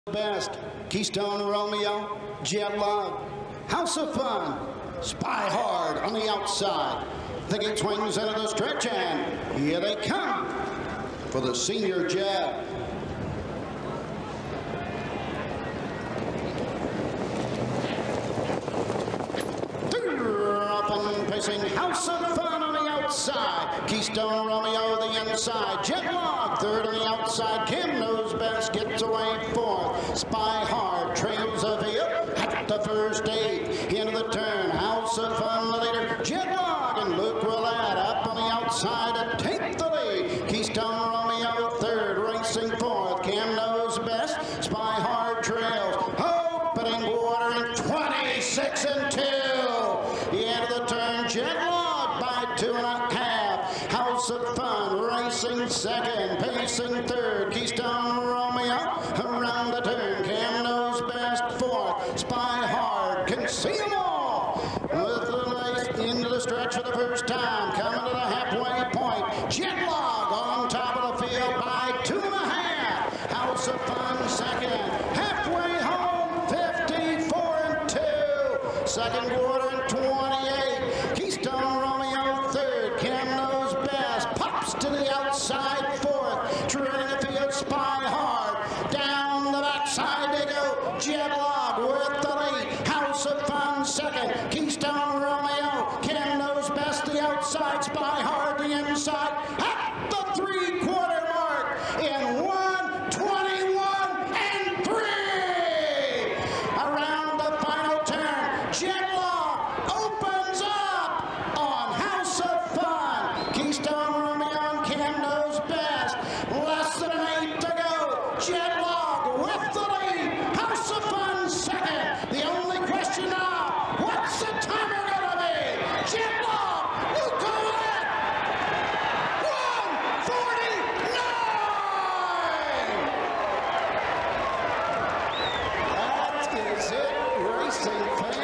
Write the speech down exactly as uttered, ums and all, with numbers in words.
Best, Keystone Romeo, Jet Log, House of Fun, Spy Hard on the outside. The gate swings into the stretch, and here they come for the senior jab. Up and pacing, House of Fun on the outside. Keystone Romeo the inside. Jet Log third on the outside. Kim knows best, gets away fourth. Spy Hard trails a field at the first eight. Into the turn, House of Fun the leader. Jet Log and Luke Ouellette up on the outside to take the lead. Keystone Romeo third, racing fourth. Kim knows best. Spy Hard trails. Opening quarter in twenty-six and two. Into the turn, Jet Log by two and a half. House of Fun racing second, pacing third. Keystone Romeo around the turn. Cam knows best fourth. Spy Hard can see them all. With the race into the stretch for the first time, coming to the halfway point. Jet Log on top of the field by two and a half. House of Fun second, halfway home, fifty-four and two. Second quarter in twenty-eight. Keystone Romeo third. Kim knows best. Pops to the outside fourth. Treading the field, Spy Hard. Down the backside they go. Jet Log with the lead. House of Fun second. Keystone Romeo. Kim knows best the outside. Spy Hard the inside. At the three-quarter mark in one twenty-one and three. Around the final turn, Jet Log opens up on House of Fun. Keystone Romeo and Kim knows best. Less than an eight to go. Jet Log with the lead. House of Fun second. The only question now, what's the timer gonna be? Jet Log, Luke Ouellette, one forty-nine. That is it, racing fans.